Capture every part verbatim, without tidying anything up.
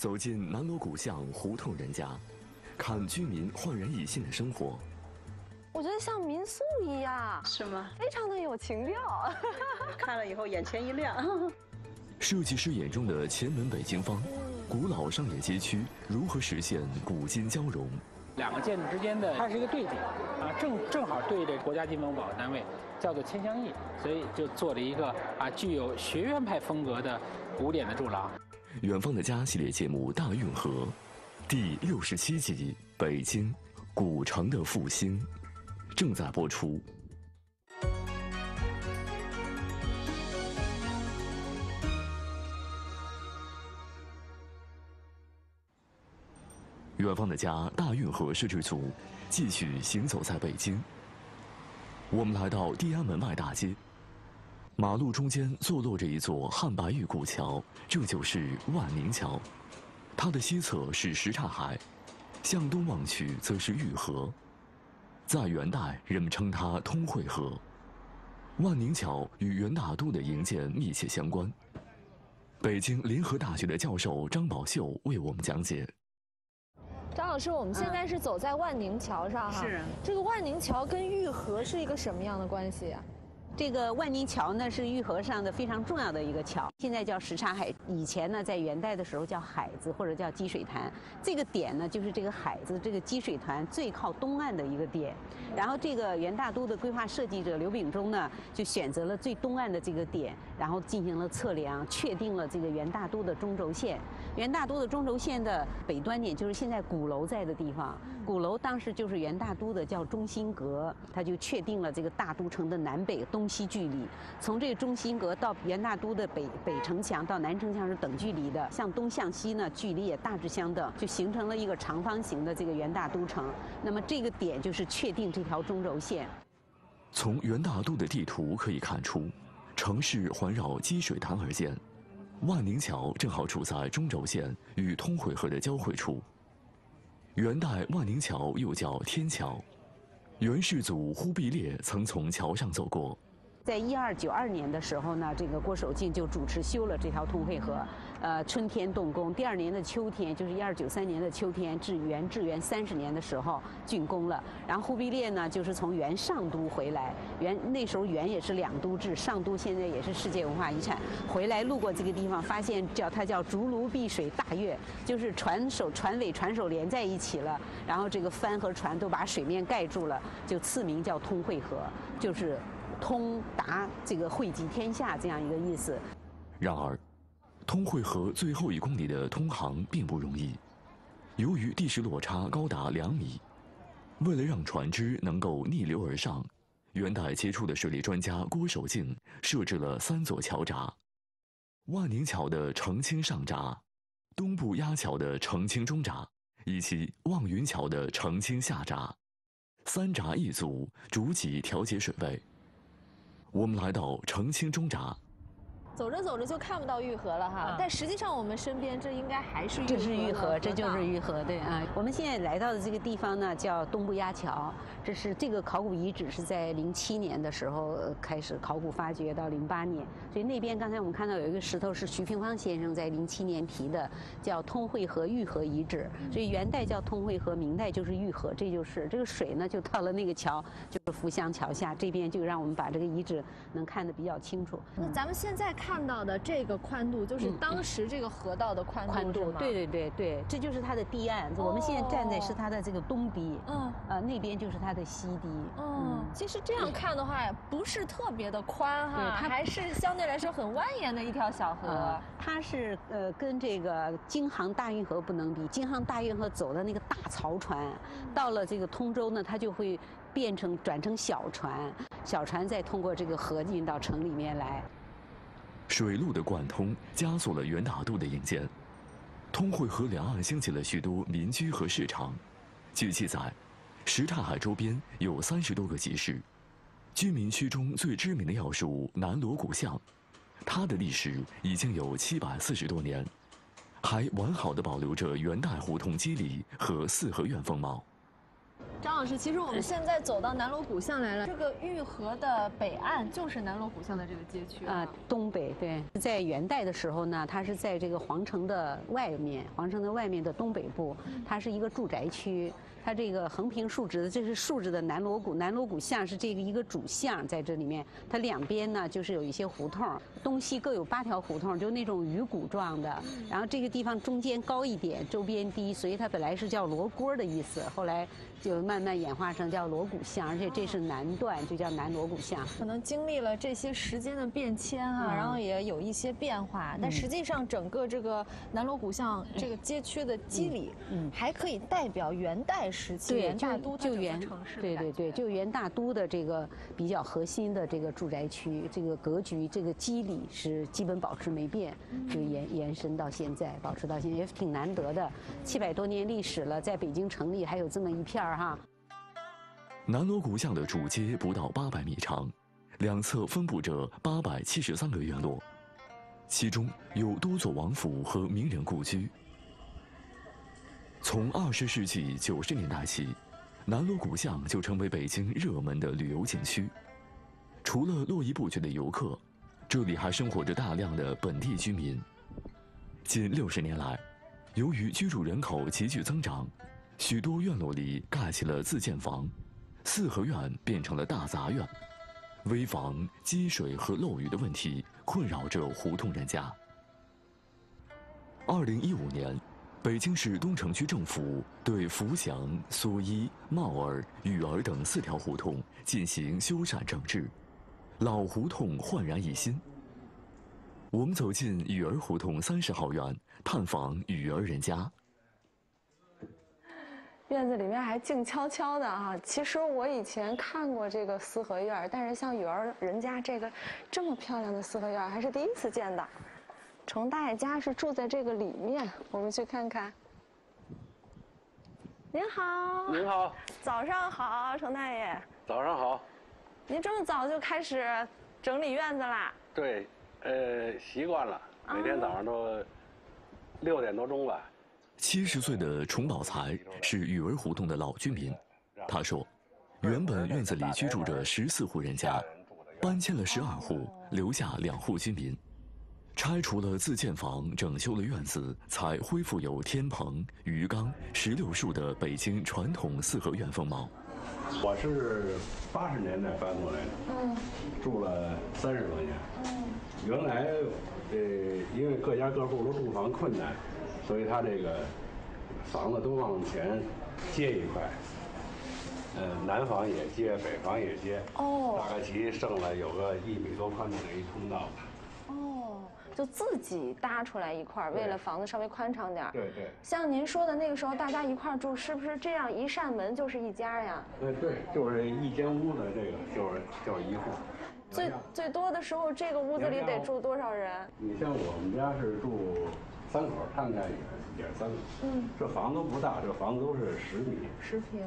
走进南锣鼓巷胡同人家，看居民焕然一新的生活。 我觉得像民宿一样， 是吗？ 非常的有情调。 看了以后眼前一亮。 设计师眼中的前门北京坊，古老商业街区如何实现古今交融？ 两个建筑之间的它是一个对点啊，正正好对着国家级文物保护单位，叫做千香驿，所以就做了一个啊具有学院派风格的古典的柱廊。 远方的家系列节目《大运河》第六十七集《北京古城的复兴》正在播出。远方的家大运河摄制组继续行走在北京。我们来到地安门外大街，马路中间坐落着一座汉白玉古桥，这就是万宁桥。它的西侧是什刹海，向东望去则是玉河。在元代，人们称它通惠河。万宁桥与元大都的营建密切相关。北京联合大学的教授张宝秀为我们讲解。 张老师，我们现在是走在万宁桥上哈。 是。 这个万宁桥跟玉河是一个什么样的关系啊？ 这个万宁桥呢是玉河上的非常重要的一个桥，现在叫什刹海，以前呢在元代的时候叫海子或者叫积水潭。这个点呢就是这个海子这个积水潭最靠东岸的一个点。然后这个元大都的规划设计者刘秉忠呢就选择了最东岸的这个点，然后进行了测量，确定了这个元大都的中轴线。元大都的中轴线的北端点就是现在鼓楼在的地方，鼓楼当时就是元大都的叫中心阁，他就确定了这个大都城的南北东西距离。从这个中心阁到元大都的北北城墙到南城墙是等距离的，向东向西呢距离也大致相等，就形成了一个长方形的这个元大都城。那么这个点就是确定这条中轴线。 从元大都的地图可以看出，城市环绕积水潭而建。万宁桥正好处在中轴线与通惠河的交汇处。元代万宁桥又叫天桥，元世祖忽必烈曾从桥上走过。 在一二九二年的时候呢，这个郭守敬就主持修了这条通惠河，呃，春天动工，第二年的秋天，就是一二九三年的秋天，至元至元三十年的时候竣工了。然后忽必烈呢，就是从元上都回来，元那时候元也是两都制，上都现在也是世界文化遗产。回来路过这个地方，发现叫它叫竹庐碧水大跃，就是船首、船尾、船首连在一起了，然后这个帆和船都把水面盖住了，就赐名叫通惠河，就是。通达这个惠及天下这样一个意思。 然而，通惠河最后一公里的通航并不容易，由于地势落差高达两米，为了让船只能够逆流而上，元代杰出的水利专家郭守敬设置了三座桥闸：万宁桥的澄清上闸、东部压桥的澄清中闸，以及望云桥的澄清下闸。三闸一组，逐级调节水位。我们来到澄清中闸， 走着走着就看不到玉河了哈，嗯、但实际上我们身边这应该还是玉河。 这是玉河，这就是玉河，对啊。我们现在来到的这个地方呢，叫东部压桥。这是这个考古遗址是在零七年的时候开始考古发掘，到零八年。所以那边刚才我们看到有一个石头是徐平方先生在零七年提的，叫通惠河玉河遗址。所以元代叫通惠河，明代就是玉河，这就是这个水呢就到了那个桥，就是福祥桥下这边，就让我们把这个遗址能看得比较清楚。 那咱们现在看到的这个宽度，就是当时这个河道的宽度， 宽度，对对对对，这就是它的堤岸。哦、我们现在站在是它的这个东堤，嗯，呃，那边就是它的西堤。 嗯，其实这样看的话，不是特别的宽哈，它还是相对来说很蜿蜒的一条小河。呃、 它是呃跟这个京杭大运河不能比，京杭大运河走的那个大槽船，到了这个通州呢，它就会变成转成小船，小船再通过这个河进到城里面来。 水路的贯通加速了元大都的营建，通惠河两岸兴起了许多民居和市场。据记载，什刹海周边有三十多个集市，居民区中最知名的要数南锣鼓巷，它的历史已经有七百四十多年，还完好的保留着元代胡同肌理和四合院风貌。 张老师，其实我们现在走到南锣鼓巷来了，这个御河的北岸就是南锣鼓巷的这个街区啊、呃， 东北对，在元代的时候呢，它是在这个皇城的外面，皇城的外面的东北部，它是一个住宅区。它这个横平竖直的，这是竖着的南锣鼓，南锣鼓巷是这个一个主巷，在这里面，它两边呢就是有一些胡同，东西各有八条胡同，就那种鱼骨状的。然后这个地方中间高一点，周边低，所以它本来是叫罗锅的意思，后来就慢慢演化成叫锣鼓巷，而且这是南段，就叫南锣鼓巷。 可能经历了这些时间的变迁啊，嗯、然后也有一些变化，但实际上整个这个南锣鼓巷这个街区的肌理，嗯，还可以代表元代时期元大都就元城市，对对对，就元大都的这个比较核心的这个住宅区，这个格局，这个肌理是基本保持没变，就延延伸到现在，保持到现在也挺难得的，七百多年历史了，在北京城里还有这么一片儿哈。 南锣鼓巷的主街不到八百米长，两侧分布着八百七十三个院落，其中有多座王府和名人故居。从二十世纪九十年代起，南锣鼓巷就成为北京热门的旅游景区。除了络绎不绝的游客，这里还生活着大量的本地居民。近六十年来，由于居住人口急剧增长，许多院落里盖起了自建房，四合院变成了大杂院，危房、积水和漏雨的问题困扰着胡同人家。二零一五年，北京市东城区政府对福祥、蓑衣、帽儿、雨儿等四条胡同进行修缮整治，老胡同焕然一新。我们走进雨儿胡同三十号院，探访雨儿人家。 院子里面还静悄悄的啊！其实我以前看过这个四合院，但是像雨儿人家这个这么漂亮的四合院，还是第一次见到。程大爷家是住在这个里面，我们去看看。您好， 您好， 早上好，程大爷。 早上好。 您这么早就开始整理院子啦？ 对，呃，习惯了，每天早上都六点多钟吧。 七十岁的崇宝才是雨儿胡同的老居民，他说，原本院子里居住着十四户人家，搬迁了十二户，留下两户居民。拆除了自建房，整修了院子，才恢复有天棚、鱼缸、石榴树的北京传统四合院风貌。 我是八十年代搬过来的，嗯，住了三十多年。嗯，原来，呃，因为各家各户都住房困难，所以他这个房子都往前接一块。呃，南房也接，北房也接。哦，大概其剩了有个一米多宽的这一通道。 哦。就自己搭出来一块，为了房子稍微宽敞点。 对对。 像您说的那个时候，大家一块住，是不是这样一扇门就是一家呀？ 对对，就是一间屋子，这个就是就是一户。 最最多的时候，这个屋子里得住多少人？ 你像我们家是住三口，他们家也也是三口。嗯。这房子不大，这房子都是十米。 十平。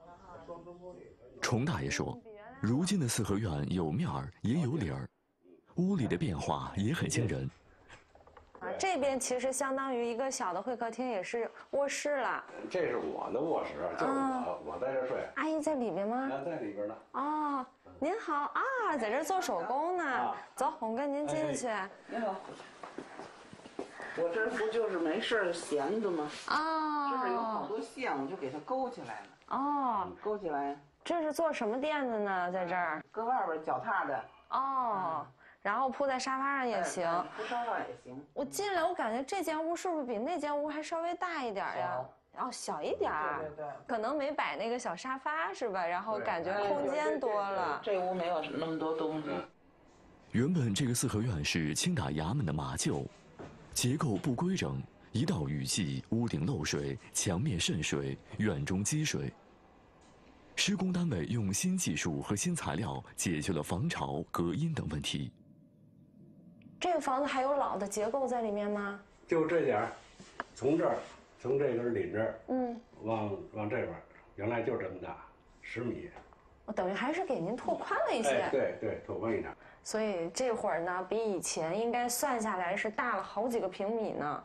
崇大爷说，如今的四合院有面儿也有理儿。屋里的变化也很惊人。 啊，这边其实相当于一个小的会客厅，也是卧室了。 这是我的卧室，就是我，啊、我在这睡。 阿姨在里面吗？ 在里边呢。 哦，您好啊，在这做手工呢。啊、走，我们跟您进去。 您好。我这不就是没事闲着吗？ 哦。 这是有好多线，我就给它勾起来了。 哦。 勾起来。 这是做什么垫子呢？在这儿？ 搁外边脚踏的。 哦。嗯，然后铺在沙发上也行， 铺沙发也行。 我进来，我感觉这间屋是不是比那间屋还稍微大一点呀？然后小一点， 对对对， 可能没摆那个小沙发是吧？然后感觉空间多了。 这屋没有那么多东西。 原本这个四合院是清打衙门的马厩，结构不规整，一到雨季，屋顶漏水，墙面渗水，院中积水。施工单位用新技术和新材料解决了防潮、隔音等问题。 这个房子还有老的结构在里面吗？ 就这点儿，从这儿，从这根领这儿，嗯，往往这边，原来就这么大，十米。 我等于还是给您拓宽了一些。 哎，对对，拓宽一点。 所以这会儿呢，比以前应该算下来是大了好几个平米呢。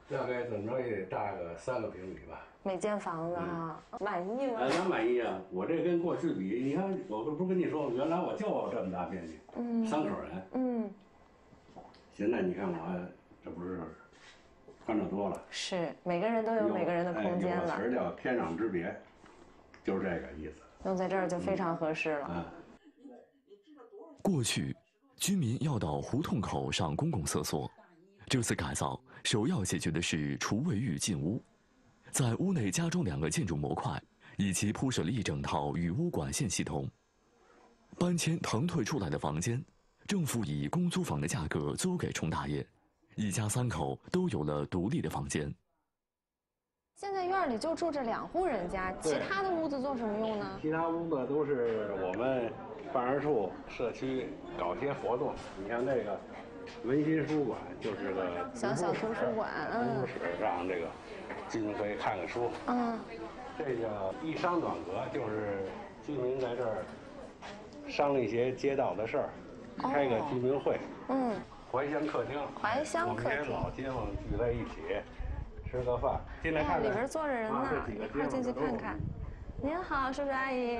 大概怎么着也得大个三个平米吧。 每间房子啊，嗯、满意吗？ 哎，咱满意啊！我这跟过去比，你看，我不是跟你说，原来我就这么大面积，嗯，三口人，嗯，现在你看我，这不是宽敞多了。 是，每个人都有每个人的空间了。 有个词儿叫天壤之别，就是这个意思。 用在这儿就非常合适了。嗯。 过去，居民要到胡同口上公共厕所，这次改造首要解决的是除卫浴进屋，在屋内加装两个建筑模块，以及铺设了一整套雨污管线系统。搬迁腾退出来的房间，政府以公租房的价格租给冲大爷，一家三口都有了独立的房间。 现在院里就住着两户人家，其他的屋子做什么用呢？ 其他屋子都是我们办事处、社区搞些活动。你像这个文心书馆，就是个小小图书馆， 嗯，图书室让这个居民可以看看书。嗯，这个一商暖阁，就是居民在这儿商量一些街道的事儿，开个居民会。嗯，怀乡客厅， 怀乡客厅， 我们老街坊聚在一起。吃个饭，进来看看。 里边坐着人呢，一块进去看看。您好，叔叔阿姨。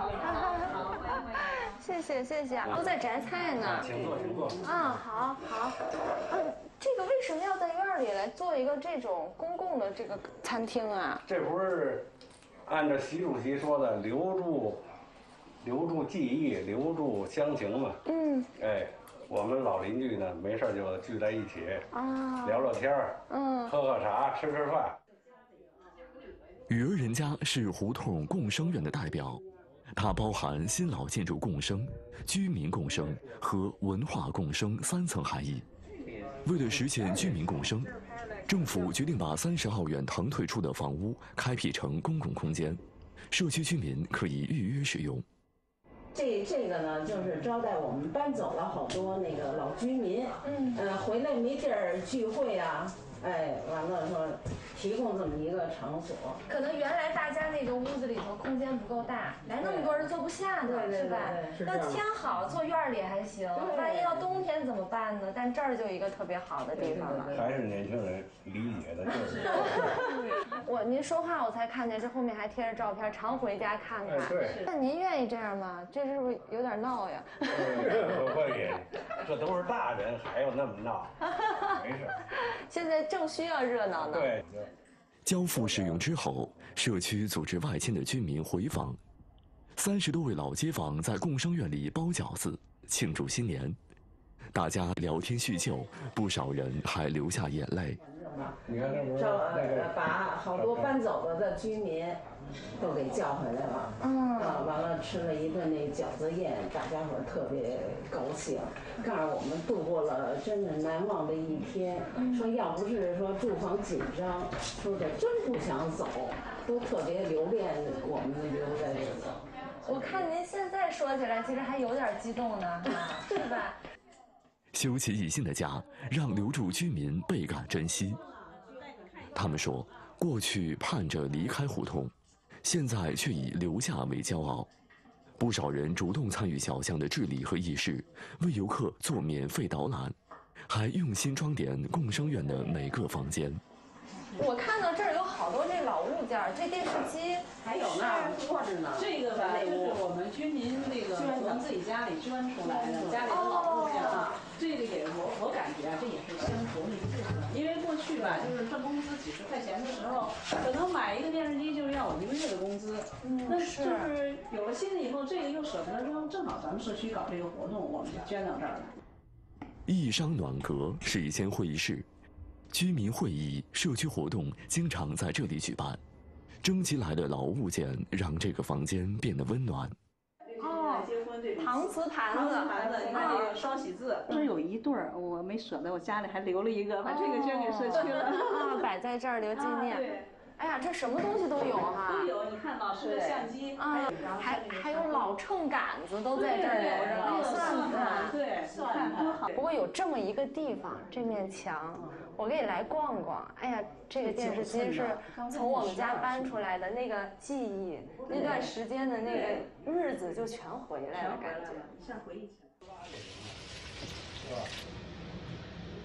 谢谢谢谢，都在摘菜呢。 请坐，请坐。 啊，好好。嗯，这个为什么要在院里来做一个这种公共的这个餐厅啊？ 这不是按照习主席说的，留住留住记忆，留住乡情嘛。嗯。哎。我们老邻居呢，没事就聚在一起啊，聊聊天儿，嗯，喝喝茶，吃吃饭。 雨儿人家是胡同共生院的代表，它包含新老建筑共生、居民共生和文化共生三层含义。为了实现居民共生，政府决定把三十号院腾退出的房屋开辟成公共空间，社区居民可以预约使用。 这这个呢，就是招待我们搬走了好多那个老居民，嗯，呃，回来没地儿聚会啊，哎，完了说提供这么一个场所。 可能原来大家那个屋子里头空间不够大，来那么多人坐不下呢，是吧？要天好坐院里还行，万一要冬天怎么办呢？但这儿就一个特别好的地方了。 还是年轻人理解的，就是。 我您说话我才看见这后面还贴着照片，常回家看看。 对。 那您愿意这样吗？这是不是有点闹呀？ 不会，这都是大人，还有那么闹？没事。 现在正需要热闹呢。 对。 交付使用之后，社区组织外迁的居民回访，三十多位老街坊在共生院里包饺子庆祝新年，大家聊天叙旧，不少人还流下眼泪。 你看这不是把好多搬走了的居民都给叫回来了，嗯，啊，完了吃了一顿那饺子宴，大家伙特别高兴，告诉我们度过了真的难忘的一天。说要不是说住房紧张，说的真不想走，都特别留恋我们留在这里。 我看您现在说起来，其实还有点激动呢，是吧？ 修其一新的家，让留住居民倍感珍惜。他们说，过去盼着离开胡同，现在却以留下为骄傲。不少人主动参与小巷的治理和议事，为游客做免费导览，还用心装点共生院的每个房间。 我看到这儿有好多这老物件，这电视机还有呢，坐着呢。 这个吧，就是我们居民那个从自己家里捐出来的，家里的老物件啊。这个也我我感觉啊，这也是生活的一部分。因为过去吧，就是挣工资几十块钱的时候，可能买一个电视机就是要我一个月的工资。嗯，那就是有了新的以后，这个又舍不得扔，正好咱们社区搞这个活动，我们就捐到这儿来。 一商暖阁是一间会议室。居民会议、社区活动经常在这里举办，征集来的老物件让这个房间变得温暖。 哦，搪瓷盘子， 搪瓷盘子，你看这个双喜字，这有一对儿，我没舍得，我家里还留了一个，把这个捐给社区了， 啊，摆在这儿留纪念。对。哎呀，这什么东西都有哈！ 都有，你看老式的相机啊，还还有老秤杆子都在这儿留着，老算盘，对，算盘好。 不过有这么一个地方，这面墙，我给你来逛逛。哎呀，这个电视机是从我们家搬出来的，那个记忆，那段时间的那个日子就全回来了，感觉像回忆起来。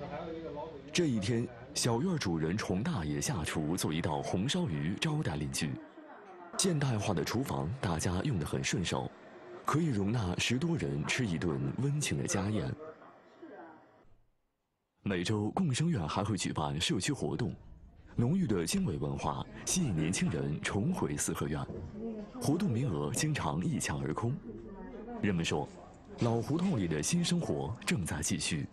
这一天，小院主人崇大爷下厨做一道红烧鱼招待邻居。现代化的厨房，大家用得很顺手，可以容纳十多人吃一顿温情的家宴。每周共生院还会举办社区活动，浓郁的经纬文化吸引年轻人重回四合院，活动名额经常一抢而空。人们说，老胡同里的新生活正在继续。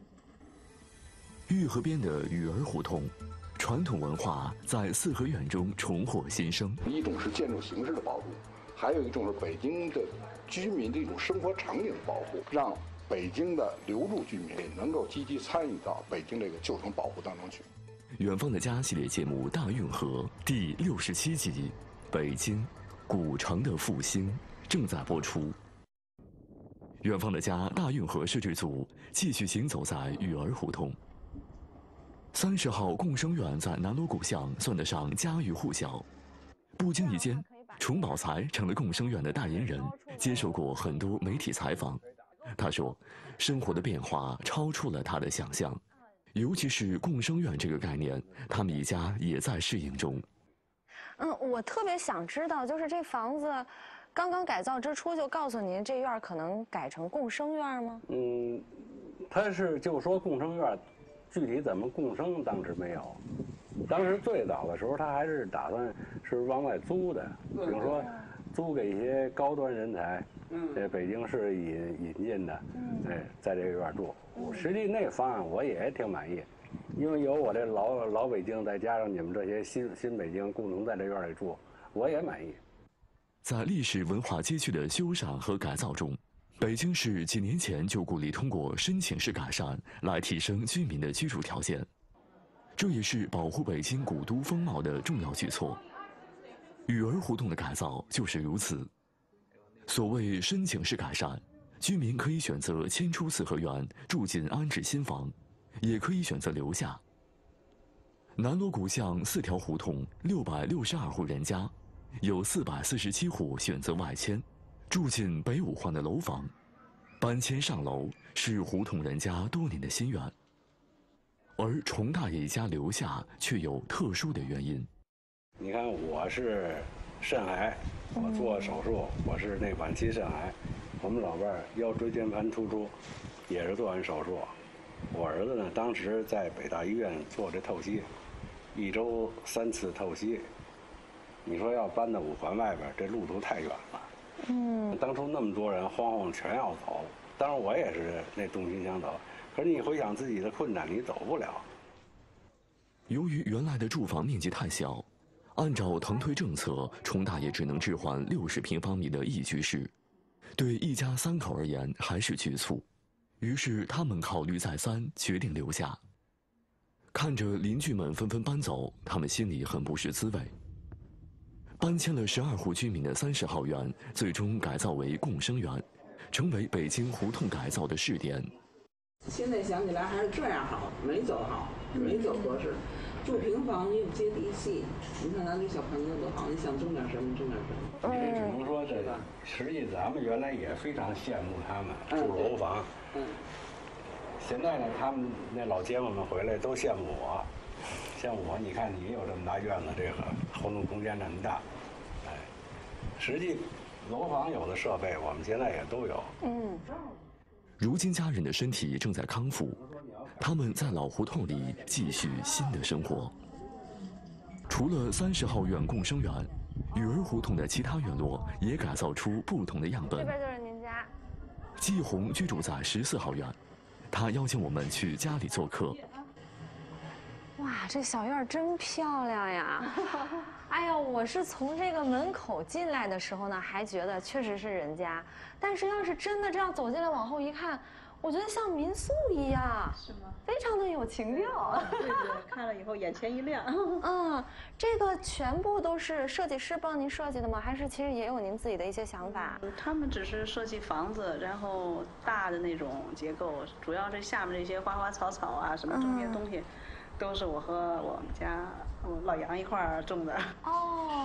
玉河边的雨儿胡同，传统文化在四合院中重获新生。 一种是建筑形式的保护，还有一种是北京的居民的一种生活场景的保护，让北京的留住居民能够积极参与到北京这个旧城保护当中去。 远方的家系列节目《大运河》第六十七集《北京古城的复兴》正在播出。远方的家大运河摄制组继续行走在育儿胡同。三十号共生院在南锣鼓巷算得上家喻户晓，不经意间，崇宝才成了共生院的代言人，接受过很多媒体采访。他说，生活的变化超出了他的想象，尤其是共生院这个概念，他们一家也在适应中。 嗯，我特别想知道，就是这房子刚刚改造之初就告诉您这院可能改成共生院吗？ 嗯，他是就说共生院，具体怎么共生当时没有。当时最早的时候，他还是打算是往外租的，比如说租给一些高端人才，在北京市引引进的，哎，在这个院住。实际那个方案我也挺满意，因为有我这老老北京，再加上你们这些新新北京共同在这院里住，我也满意。 在历史文化街区的修缮和改造中，北京市几年前就鼓励通过申请式改善来提升居民的居住条件，这也是保护北京古都风貌的重要举措。育儿胡同的改造就是如此。所谓申请式改善，居民可以选择迁出四合院，住进安置新房，也可以选择留下。南锣鼓巷四条胡同六百六十二户人家，有四百四十七户选择外迁，住进北五环的楼房。搬迁上楼是胡同人家多年的心愿，而崇大爷一家留下却有特殊的原因。 你看，我是肾癌，我做手术，我是那晚期肾癌。我们老伴儿腰椎间盘突出，也是做完手术。我儿子呢，当时在北大医院做这透析，一周三次透析。你说要搬到五环外边，这路途太远了。嗯，当初那么多人慌慌全要走，当然我也是那动心想走，可是你回想自己的困难，你走不了。 由于原来的住房面积太小，按照腾推政策，崇大爷只能置换六十平方米的一居室，对一家三口而言还是局促。于是他们考虑再三，决定留下。看着邻居们纷纷搬走，他们心里很不是滋味。搬迁了十二户居民的三十号院，最终改造为共生园，成为北京胡同改造的试点。 现在想起来还是这样好，没走好，没走合适。住平房又接地气，你看咱这小朋友多好，你想种点什么种点什么。 这只能说这个，实际咱们原来也非常羡慕他们住楼房。嗯。现在呢，他们那老街坊们回来都羡慕我，羡慕我。你看你有这么大院子，这个活动空间这么大，哎，实际楼房有的设备我们现在也都有。嗯。 如今家人的身体正在康复，他们在老胡同里继续新的生活。除了三十号院共生园，育儿胡同的其他院落也改造出不同的样本。 这边就是您家。 季红居住在十四号院，他邀请我们去家里做客。 哇，这小院真漂亮呀！哎呀，我是从这个门口进来的时候呢，还觉得确实是人家，但是要是真的这样走进来，往后一看，我觉得像民宿一样， 是吗？ 非常的有情调。 对对，看了以后眼前一亮。 嗯，这个全部都是设计师帮您设计的吗？还是其实也有您自己的一些想法？ 他们只是设计房子，然后大的那种结构，主要这下面这些花花草草啊，什么这些东西。嗯，都是我和我们家我老杨一块儿种的。 哦，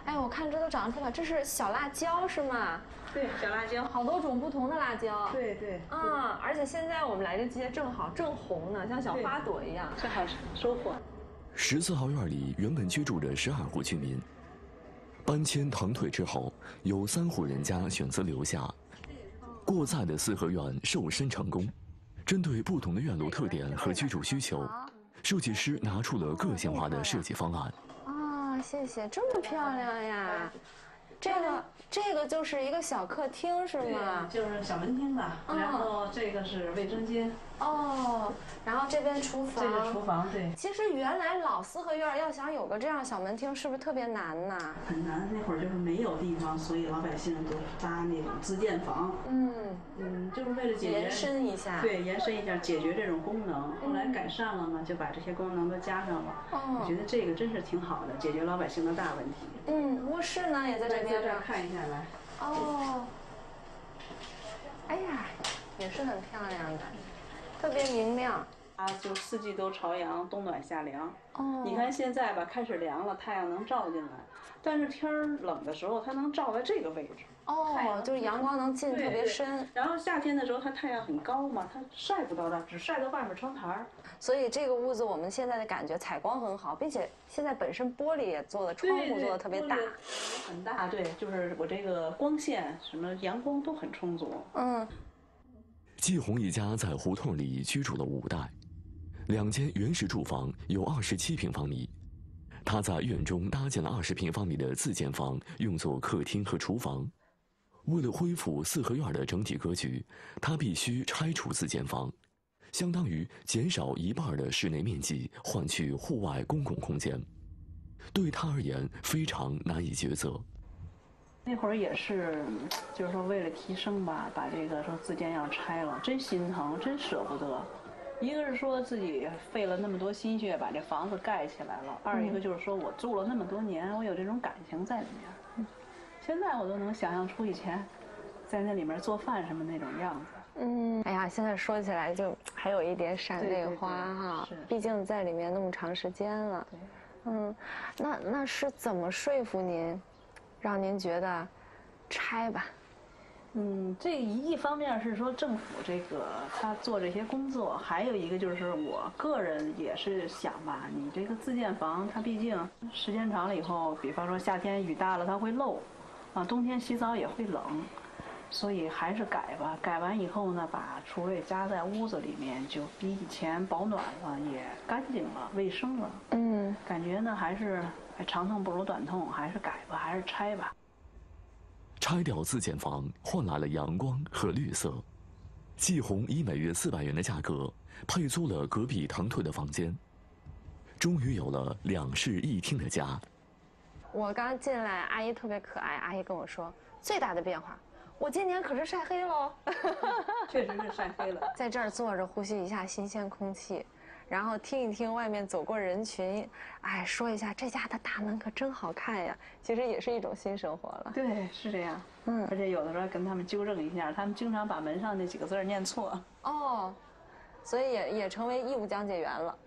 哎，我看这都长出来，这是小辣椒是吗？ 对，小辣椒， 好多种不同的辣椒。 对对。 啊，而且现在我们来这季节正好，正红呢，像小花朵一样， 正好收获。 十四号院里原本居住着十二户居民，搬迁腾退之后，有三户人家选择留下。过载的四合院瘦身成功，针对不同的院落特点和居住需求，设计师拿出了个性化的设计方案。 啊，谢谢，这么漂亮呀！这个这个就是一个小客厅是吗？ 就是小门厅吧。然后这个是卫生间。 哦，然后这边厨房。 这个厨房对。 其实原来老四合院要想有个这样小门厅，是不是特别难呐？ 很难，那会儿就是没有地方，所以老百姓都搭那种自建房。嗯嗯，就是为了解决延伸一下。 对，延伸一下，解决这种功能。后来改善了嘛，就把这些功能都加上了。哦。我觉得这个真是挺好的，解决老百姓的大问题。 嗯，卧室呢也在这边。 在这儿看一下来。 哦。哎呀，也是很漂亮的。特别明亮， 啊，就四季都朝阳，冬暖夏凉。 哦， 你看现在吧，开始凉了，太阳能照进来，但是天儿冷的时候，它能照在这个位置。 哦，就是阳光能进特别深。 然后夏天的时候，它太阳很高嘛，它晒不到这儿，只晒到外面窗台儿。 所以这个屋子我们现在的感觉采光很好，并且现在本身玻璃也做的，窗户做的特别大， 很大。对，就是我这个光线什么阳光都很充足。嗯。 季红一家在胡同里居住了五代，两间原始住房有二十七平方米。他在院中搭建了二十平方米的自建房，用作客厅和厨房。为了恢复四合院的整体格局，他必须拆除自建房，相当于减少一半的室内面积，换取户外公共空间。对他而言，非常难以抉择。 那会儿也是，就是说为了提升吧，把这个说自建要拆了，真心疼，真舍不得。一个是说自己费了那么多心血把这房子盖起来了，二一个就是说我住了那么多年，我有这种感情在里面。现在我都能想象出以前在那里面做饭什么那种样子。 嗯，哎呀，现在说起来就还有一点闪泪花哈，毕竟在里面那么长时间了。对，嗯，那那是怎么说服您？让您觉得拆吧。 嗯，这一方面是说政府这个他做这些工作，还有一个就是我个人也是想吧，你这个自建房它毕竟时间长了以后，比方说夏天雨大了它会漏，啊，冬天洗澡也会冷，所以还是改吧。改完以后呢，把厨卫加在屋子里面，就比以前保暖了，也干净了，卫生了。嗯，感觉呢还是。长痛不如短痛，还是改吧，还是拆吧。 拆掉自建房，换来了阳光和绿色。季红以每月四百元的价格配租了隔壁腾退的房间，终于有了两室一厅的家。 我刚进来，阿姨特别可爱，阿姨跟我说，最大的变化，我今年可是晒黑喽。 确实是晒黑了。 在这儿坐着，呼吸一下新鲜空气。然后听一听外面走过人群，哎，说一下这家的大门可真好看呀，其实也是一种新生活了。 对，是这样。嗯，而且有的时候跟他们纠正一下，他们经常把门上那几个字念错。 哦，所以也也成为义务讲解员了。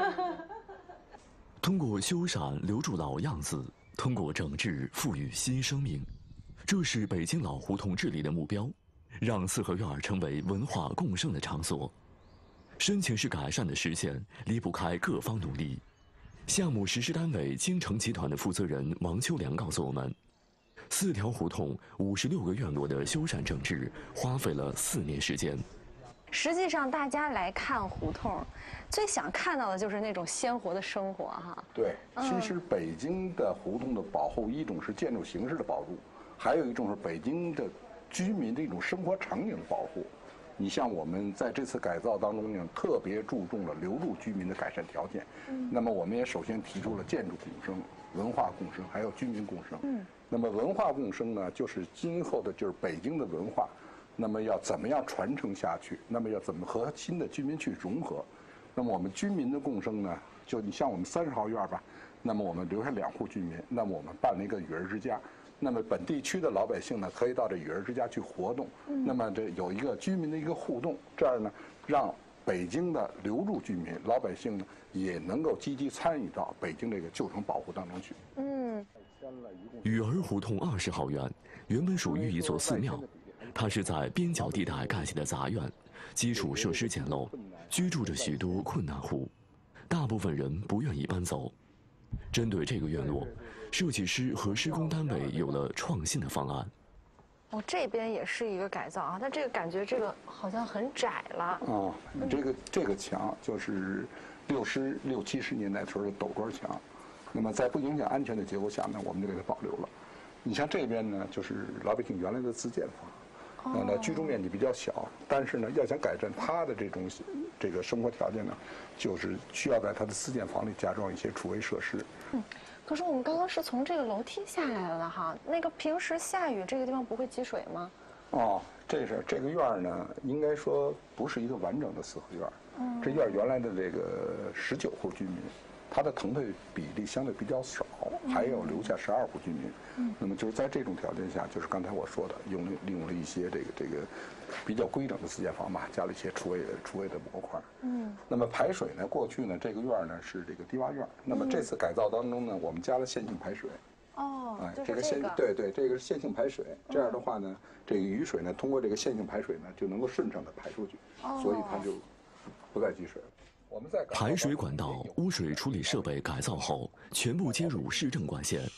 通过修缮留住老样子，通过整治赋予新生命，这是北京老胡同治理的目标，让四合院成为文化共生的场所。深潜式改善的实现离不开各方努力。项目实施单位京城集团的负责人王秋良告诉我们，四条胡同五十六个院落的修缮整治花费了四年时间。 实际上，大家来看胡同，最想看到的就是那种鲜活的生活哈。 对，其实北京的胡同的保护，一种是建筑形式的保护，还有一种是北京的居民的一种生活场景的保护。你像我们在这次改造当中呢，特别注重了留住居民的改善条件。嗯，那么我们也首先提出了建筑共生、文化共生，还有居民共生。嗯，那么文化共生呢，就是今后的就是北京的文化，那么要怎么样传承下去？那么要怎么和新的居民去融合？那么我们居民的共生呢，就你像我们三十号院吧，那么我们留下两户居民，那么我们办了一个育儿之家。那么本地区的老百姓呢，可以到这育儿之家去活动。嗯、那么这有一个居民的一个互动，这样呢，让北京的留住居民老百姓呢，也能够积极参与到北京这个旧城保护当中去。嗯， 雨儿胡同二十号院原本属于一座寺庙，它是在边角地带盖起的杂院，基础设施简陋，居住着许多困难户，大部分人不愿意搬走。针对这个院落，设计师和施工单位有了创新的方案。 哦，这边也是一个改造啊，但这个感觉这个好像很窄了。 哦，这个这个墙就是六十六七十年代时候的斗砖墙，那么在不影响安全的结构下呢，我们就给它保留了。你像这边呢，就是老百姓原来的自建房，那、哦、居住面积比较小，但是呢，要想改善他的这种这个生活条件呢，就是需要在他的自建房里加装一些储位设施。 嗯。可是我们刚刚是从这个楼梯下来的哈，那个平时下雨这个地方不会积水吗？ 哦，这是这个院儿呢，应该说不是一个完整的四合院。嗯，这院儿原来的这个十九户居民，它的腾退比例相对比较少，还有留下十二户居民。嗯，那么就是在这种条件下，就是刚才我说的，用利用了一些这个这个比较规整的自建房吧，加了一些储位储位的模块。嗯，那么排水呢，过去呢这个院儿呢是这个低洼院，那么这次改造当中呢，我们加了线性排水。 哦，哎， 这个线对对，这个是线性排水，这样的话呢，这个雨水呢通过这个线性排水呢就能够顺畅的排出去，所以它就不再积水了。我们在排水管道、污水处理设备改造后，全部接入市政管线。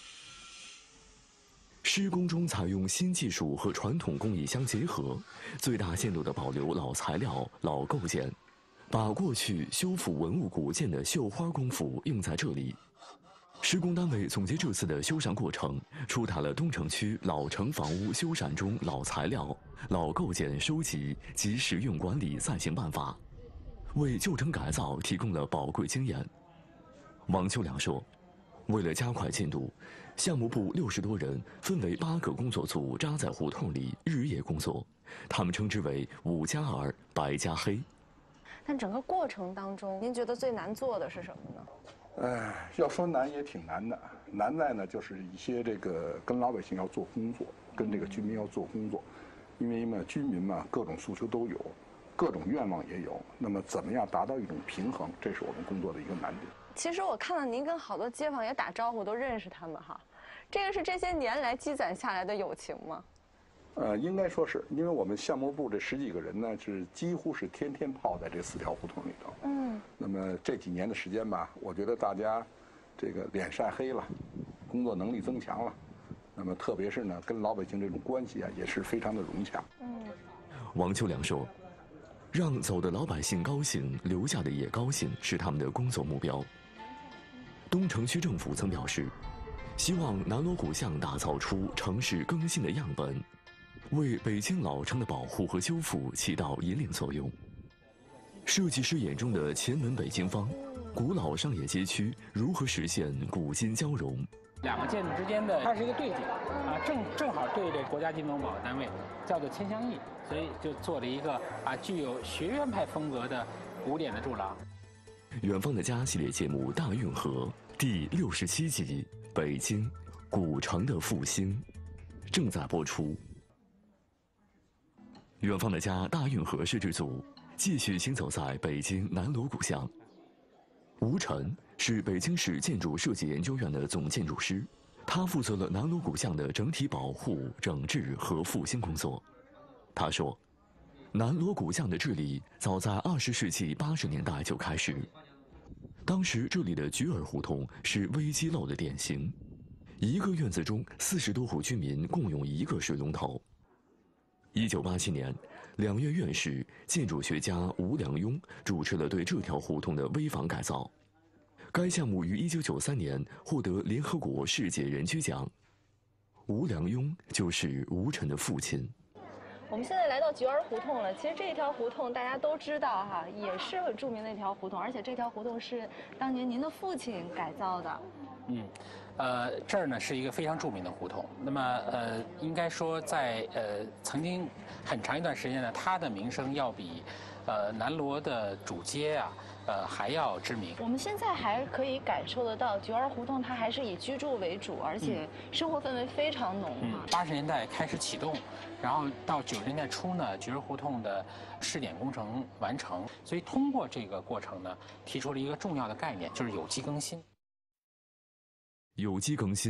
施工中采用新技术和传统工艺相结合，最大限度地保留老材料、老构件，把过去修复文物古建的绣花功夫用在这里。施工单位总结这次的修缮过程，出台了东城区老城房屋修缮中老材料、老构件收集及使用管理暂行办法，为旧城改造提供了宝贵经验。王秋良说，为了加快进度，项目部六十多人分为八个工作组，扎在胡同里日夜工作，他们称之为五加二白加黑。 但整个过程当中，您觉得最难做的是什么呢？ 哎，要说难也挺难的，难在呢就是一些这个跟老百姓要做工作，跟这个居民要做工作，因为嘛居民嘛各种诉求都有，各种愿望也有，那么怎么样达到一种平衡，这是我们工作的一个难点。 其实我看到您跟好多街坊也打招呼，都认识他们哈，这个是这些年来积攒下来的友情吗？ 呃，应该说是，因为我们项目部这十几个人呢，是几乎是天天泡在这四条胡同里头。嗯。那么这几年的时间吧，我觉得大家这个脸晒黑了，工作能力增强了，那么特别是呢，跟老百姓这种关系啊，也是非常的融洽。嗯。 王秋良说，让走的老百姓高兴，留下的也高兴，是他们的工作目标。东城区政府曾表示，希望南锣鼓巷打造出城市更新的样本，为北京老城的保护和修复起到引领作用。设计师眼中的前门北京坊，古老商业街区如何实现古今交融？ 两个建筑之间的，它是一个对景啊，正正好对这国家级文物保护单位，叫做千香驿，所以就做了一个啊具有学院派风格的古典的柱廊。 远方的家系列节目《大运河》第六十七集《北京古城的复兴》正在播出。远方的家大运河摄制组继续行走在北京南锣鼓巷。吴晨是北京市建筑设计研究院的总建筑师，他负责了南锣鼓巷的整体保护、整治和复兴工作。他说，南锣鼓巷的治理早在二十世纪八十年代就开始。当时这里的菊儿胡同是危机漏的典型，一个院子中四十多户居民共用一个水龙头。一九八七年，两院院士、建筑学家吴良镛主持了对这条胡同的危房改造。该项目于一九九三年获得联合国世界人居奖。吴良镛就是吴晨的父亲。 我们现在来到菊儿胡同了。其实这条胡同大家都知道哈，也是很著名的一条胡同，而且这条胡同是当年您的父亲改造的。 嗯，呃，这儿呢是一个非常著名的胡同。那么呃，应该说在呃曾经很长一段时间呢，它的名声要比呃南锣的主街啊。呃，还要知名。 我们现在还可以感受得到，菊儿胡同它还是以居住为主，而且生活氛围非常浓啊。 八十年代开始启动，然后到九十年代初呢，菊儿胡同的试点工程完成，所以通过这个过程呢，提出了一个重要的概念，就是有机更新。 有机更新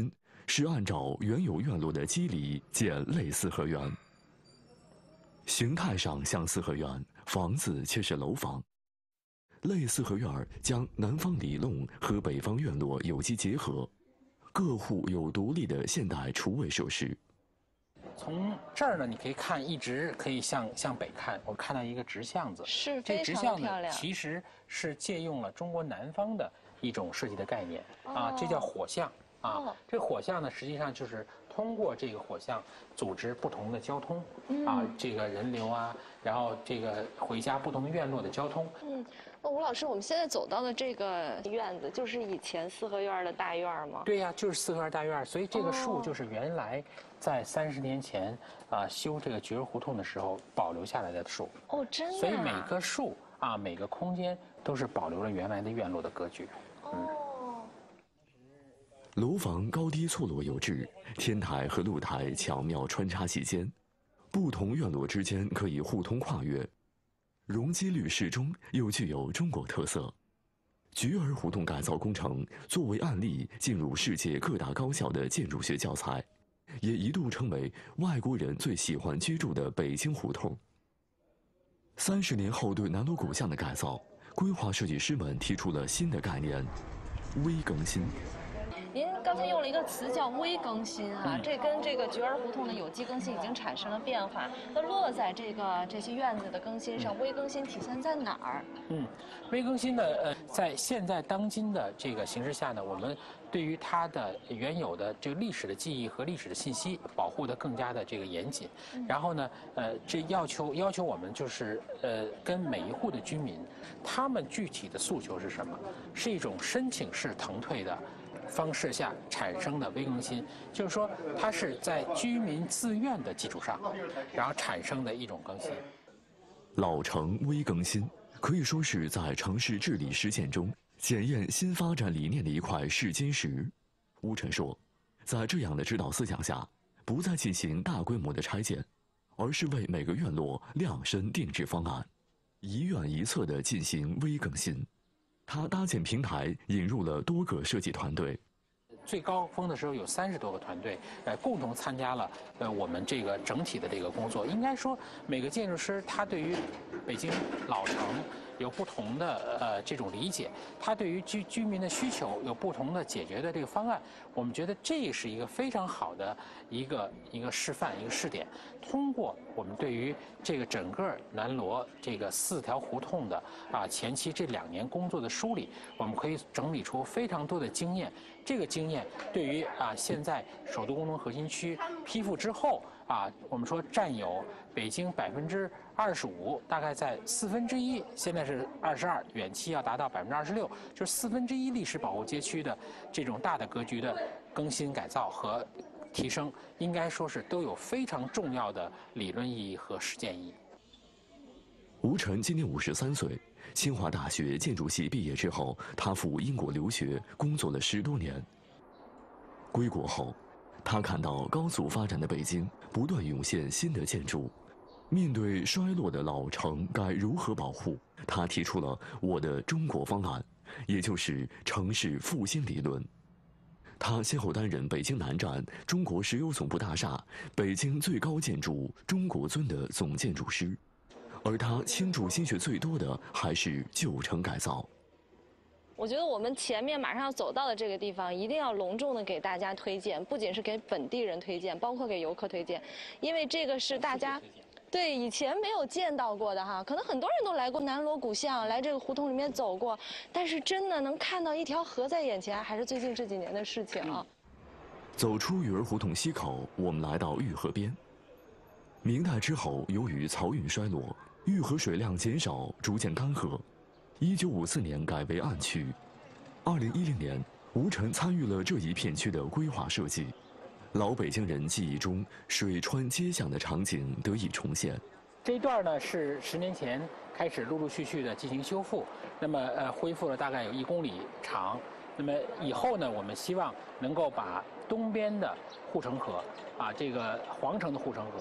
是按照原有院落的基理建类四合院，形态上像四合院，房子却是楼房。类四合院将南方里弄和北方院落有机结合，各户有独立的现代厨卫设施。 从这儿呢，你可以看，一直可以向向北看，我看到一个直巷子， 是这非常直巷子漂亮。 其实是借用了中国南方的一种设计的概念、哦、啊，这叫火巷啊。哦、这个火巷呢，实际上就是通过这个火巷组织不同的交通、嗯、啊，这个人流啊，然后这个回家不同的院落的交通。 嗯，那吴老师，我们现在走到的这个院子，就是以前四合院的大院吗？ 对呀，就是四合院大院，所以这个树就是原来在三十年前啊修这个菊儿胡同的时候保留下来的树。 哦，真的、啊。 所以每个树啊，每个空间都是保留了原来的院落的格局。嗯。 哦。 楼房高低错落有致，天台和露台巧妙穿插其间，不同院落之间可以互通跨越，容积率适中，又具有中国特色。菊儿胡同改造工程作为案例进入世界各大高校的建筑学教材，也一度成为外国人最喜欢居住的北京胡同。三十年后对南锣鼓巷的改造，规划设计师们提出了新的概念——微更新。 您刚才用了一个词叫微更新啊，嗯、这跟这个菊儿胡同的有机更新已经产生了变化。那落在这个这些院子的更新上，嗯、微更新体现在哪儿？ 嗯，微更新呢，呃，在现在当今的这个形势下呢，我们对于它的原有的这个历史的记忆和历史的信息保护的更加的这个严谨。嗯、然后呢，呃，这要求要求我们就是呃，跟每一户的居民，他们具体的诉求是什么？是一种申请式腾退的方式下产生的微更新，就是说它是在居民自愿的基础上，然后产生的一种更新。 老城微更新可以说是在城市治理实践中检验新发展理念的一块试金石。吴晨说，在这样的指导思想下，不再进行大规模的拆建，而是为每个院落量身定制方案，一院一策地进行微更新。他搭建平台，引入了多个设计团队。 最高峰的时候有三十多个团队，呃，共同参加了呃我们这个整体的这个工作。应该说，每个建筑师他对于北京老城有不同的呃这种理解，他对于居居民的需求有不同的解决的这个方案。我们觉得这是一个非常好的一个一个示范，一个试点。通过我们对于这个整个南锣这个四条胡同的啊前期这两年工作的梳理，我们可以整理出非常多的经验。这个经验对于啊现在首都工程核心区批复之后啊，我们说占有北京百分之二十五，大概在四分之一，现在是二十二，远期要达到百分之二十六，就是四分之一历史保护街区的这种大的格局的更新改造和提升，应该说是都有非常重要的理论意义和实践意义。 吴晨今年五十三岁，清华大学建筑系毕业之后，他赴英国留学，工作了十多年。归国后，他看到高速发展的北京不断涌现新的建筑，面对衰落的老城该如何保护？他提出了我的中国方案，也就是城市复兴理论。他先后担任北京南站中国石油总部大厦、北京最高建筑中国尊的总建筑师，而他倾注心血最多的还是旧城改造。 我觉得我们前面马上要走到的这个地方，一定要隆重的给大家推荐，不仅是给本地人推荐，包括给游客推荐，因为这个是大家对以前没有见到过的哈。可能很多人都来过南锣鼓巷，来这个胡同里面走过，但是真的能看到一条河在眼前，还是最近这几年的事情啊。 走出育儿胡同西口，我们来到玉河边。明代之后，由于漕运衰落，玉河水量减少，逐渐干涸。一九五四年改为暗区。二零一零年，吴晨参与了这一片区的规划设计，老北京人记忆中水川街巷的场景得以重现。 这一段呢是十年前开始陆陆续续的进行修复，那么呃恢复了大概有一公里长。那么以后呢，我们希望能够把东边的护城河啊，这个皇城的护城河，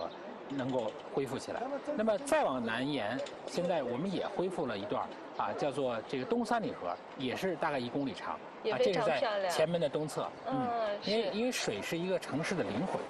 能够恢复起来。那么再往南延，现在我们也恢复了一段啊，叫做这个东三里河，也是大概一公里长， 也啊，这是非常漂亮。 在前门的东侧。 嗯， 因为因为水是一个城市的灵魂。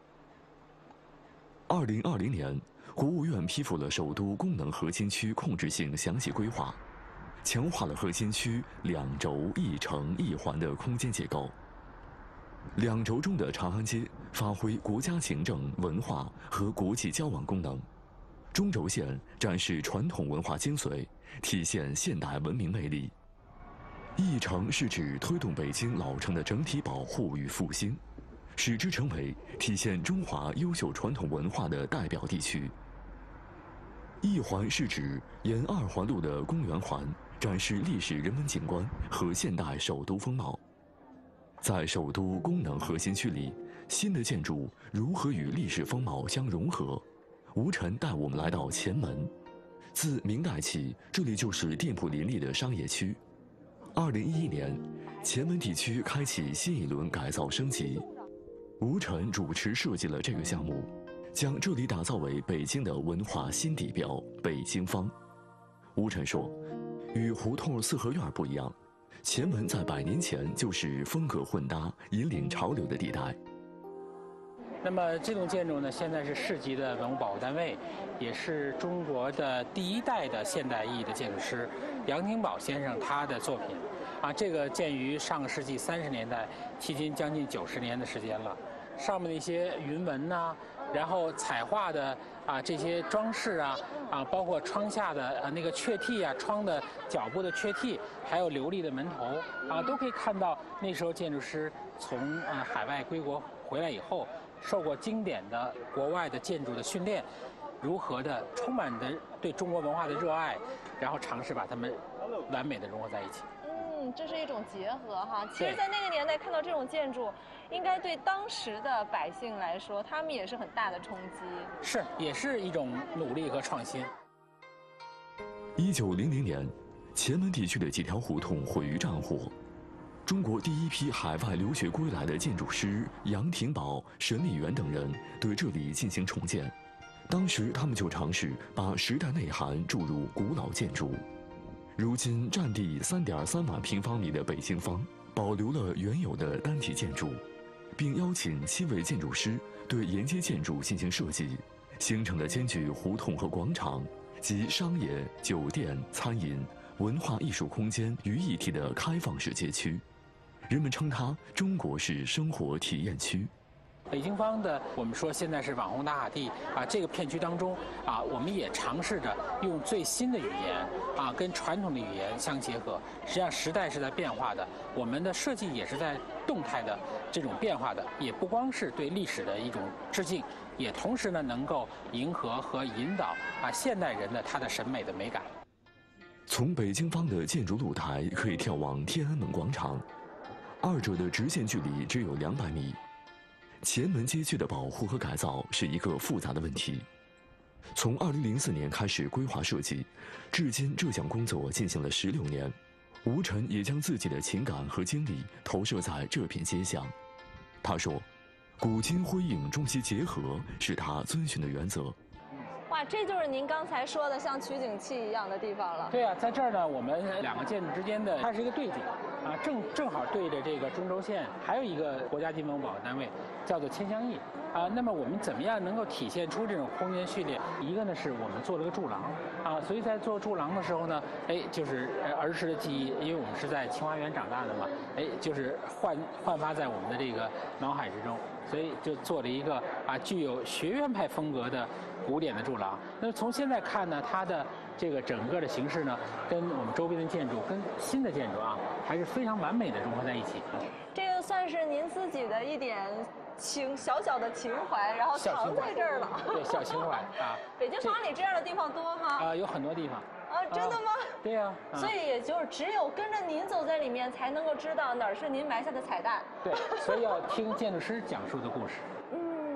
二零二零年，国务院批复了首都功能核心区控制性详细规划，强化了核心区两轴一城一环的空间结构。两轴中的长安街发挥国家行政、文化和国际交往功能，中轴线展示传统文化精髓，体现现代文明魅力。一城是指推动北京老城的整体保护与复兴，使之成为体现中华优秀传统文化的代表地区。一环是指沿二环路的公园环，展示历史人文景观和现代首都风貌。在首都功能核心区里，新的建筑如何与历史风貌相融合？吴晨带我们来到前门。自明代起，这里就是店铺林立的商业区。二零一一年，前门地区开启新一轮改造升级，吴晨主持设计了这个项目，将这里打造为北京的文化新地标——北京坊。吴晨说，与胡同四合院不一样，前门在百年前就是风格混搭、引领潮流的地带。 那么这栋建筑呢，现在是市级的文物保护单位，也是中国的第一代的现代意义的建筑师杨廷宝先生他的作品。啊，这个建于上个世纪三十年代，迄今将近九十年的时间了。上面的一些云纹呐、啊，然后彩画的啊这些装饰啊啊，包括窗下的呃那个雀替啊，窗的脚部的雀替，还有琉璃的门头啊，都可以看到那时候建筑师从呃海外归国回来以后，受过经典的国外的建筑的训练，如何的充满的对中国文化的热爱，然后尝试把它们完美的融合在一起。 嗯，这是一种结合哈。其实，在那个年代看到这种建筑，应该对当时的百姓来说，他们也是很大的冲击。 是，也是一种努力和创新。 一九零零年，前门地区的几条胡同毁于战火。中国第一批海外留学归来的建筑师杨廷宝、沈立元等人对这里进行重建。当时他们就尝试把时代内涵注入古老建筑。如今占地三点三万平方米的北京坊，保留了原有的单体建筑，并邀请七位建筑师对沿街建筑进行设计，形成了兼具胡同和广场及商业、酒店、餐饮、文化艺术空间于一体的开放式街区。人们称它中国式生活体验区。 北京坊的，我们说现在是网红打卡地啊，这个片区当中啊，我们也尝试着用最新的语言啊，跟传统的语言相结合。实际上，时代是在变化的，我们的设计也是在动态的这种变化的，也不光是对历史的一种致敬，也同时呢能够迎合和引导啊现代人的他的审美的美感。 从北京坊的建筑露台可以眺望天安门广场，二者的直线距离只有两百米。前门街区的保护和改造是一个复杂的问题。从二零零四年开始规划设计，至今这项工作进行了十六年。吴晨也将自己的情感和精力投射在这片街巷。他说，古今辉映中西结合是他遵循的原则。 哇，这就是您刚才说的像取景器一样的地方了。 对啊，在这儿呢，我们两个建筑之间的它是一个对景，啊，正正好对着这个中轴线，还有一个国家级文物保护单位叫做千香驿，啊，那么我们怎么样能够体现出这种空间序列？一个呢是我们做了个柱廊，啊，所以在做柱廊的时候呢，哎，就是儿时的记忆，因为我们是在清华园长大的嘛，哎，就是焕焕发在我们的这个脑海之中，所以就做了一个啊具有学院派风格的古典的柱廊。那么从现在看呢，它的这个整个的形式呢，跟我们周边的建筑、跟新的建筑啊，还是非常完美的融合在一起。 这个算是您自己的一点情小小的情怀，然后藏在这儿了。 对，小情怀啊。 北京坊里这样的地方多吗？ 啊，有很多地方。 啊，真的吗？ 啊对呀、啊。 所以也就是只有跟着您走在里面，才能够知道哪儿是您埋下的彩蛋。 对，所以要听建筑师讲述的故事。 嗯，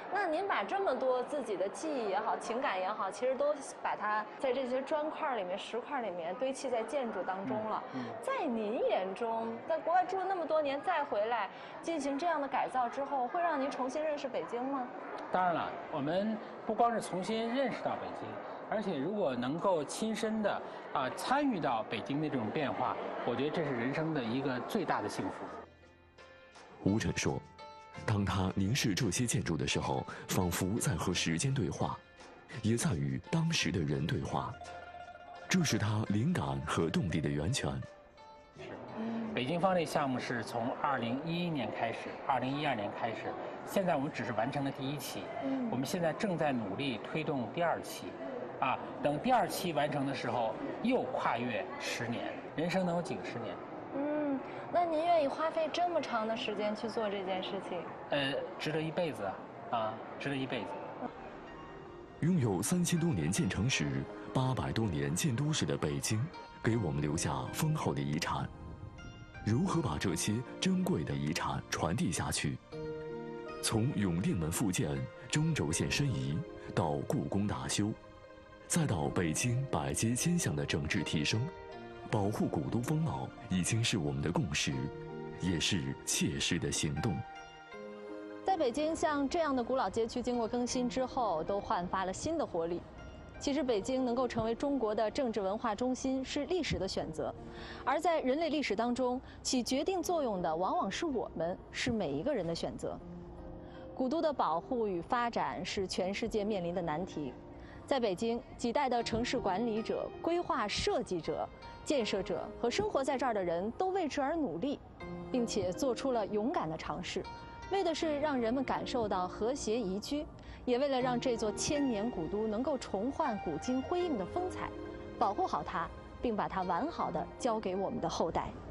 那您把这么多自己的记忆也好、情感也好，其实都把它在这些砖块里面、石块里面堆砌在建筑当中了。嗯嗯、在您眼中，在国外住了那么多年，再回来进行这样的改造之后，会让您重新认识北京吗？ 当然了，我们不光是重新认识到北京，而且如果能够亲身的啊、呃、参与到北京的这种变化，我觉得这是人生的一个最大的幸福。 吴晨说，当他凝视这些建筑的时候，仿佛在和时间对话，也在与当时的人对话。这是他灵感和动力的源泉。 是，北京方这项目是从二零一一年开始，二零一二年开始，现在我们只是完成了第一期，嗯，我们现在正在努力推动第二期，啊，等第二期完成的时候，又跨越十年，人生能有几个十年？ 嗯，那您愿意花费这么长的时间去做这件事情？ 呃，值得一辈子啊，啊，值得一辈子。 拥有三千多年建城史、八百多年建都史的北京，给我们留下丰厚的遗产。如何把这些珍贵的遗产传递下去？从永定门复建、中轴线申遗，到故宫大修，再到北京百街千巷的整治提升。保护古都风貌已经是我们的共识，也是切实的行动。 在北京，像这样的古老街区经过更新之后，都焕发了新的活力。其实，北京能够成为中国的政治文化中心是历史的选择，而在人类历史当中，起决定作用的往往是我们，是每一个人的选择。古都的保护与发展是全世界面临的难题。在北京，几代的城市管理者、规划设计者、建设者和生活在这儿的人都为之而努力，并且做出了勇敢的尝试，为的是让人们感受到和谐宜居，也为了让这座千年古都能够重焕古今辉映的风采，保护好它，并把它完好的交给我们的后代。